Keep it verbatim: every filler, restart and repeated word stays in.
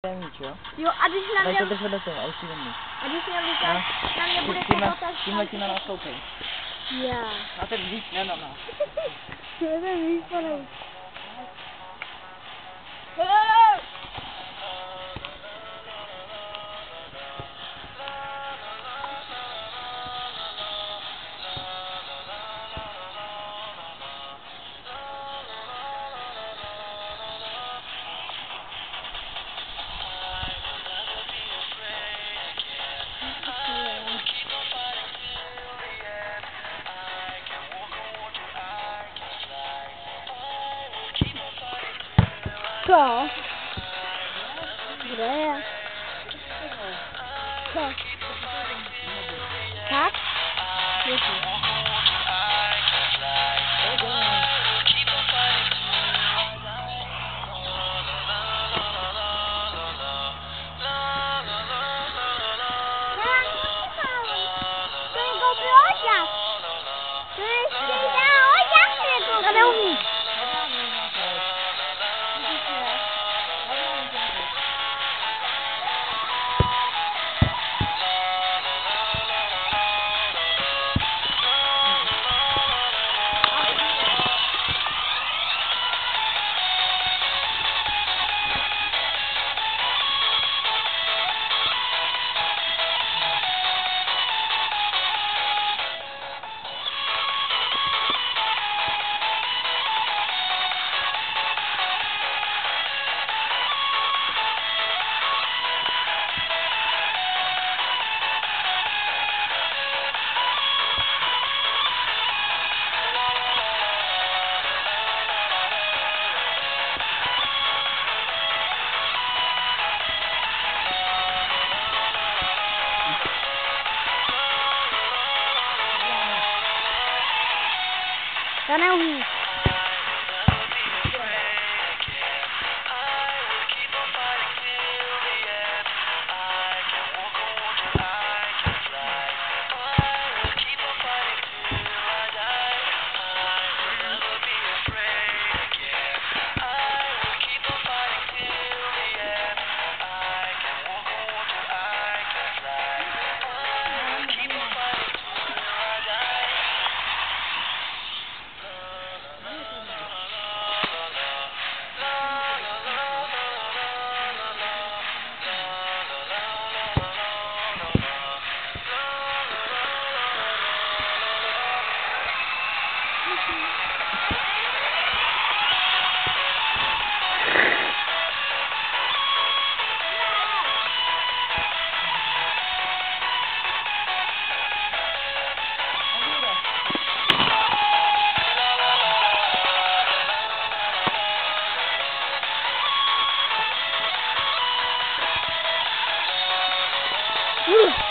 Jo? Jo, a když na mě... Ale to vedle toho, a už si vemu. A když mě víte, na mě bude koukat až... Tímhle ti na nás koukej. Já. A ten víc ne na nás. To je ten víc, pane. Co? Kde je? Co? Tak? Děkuji. To neumí. To neumí. Ugh.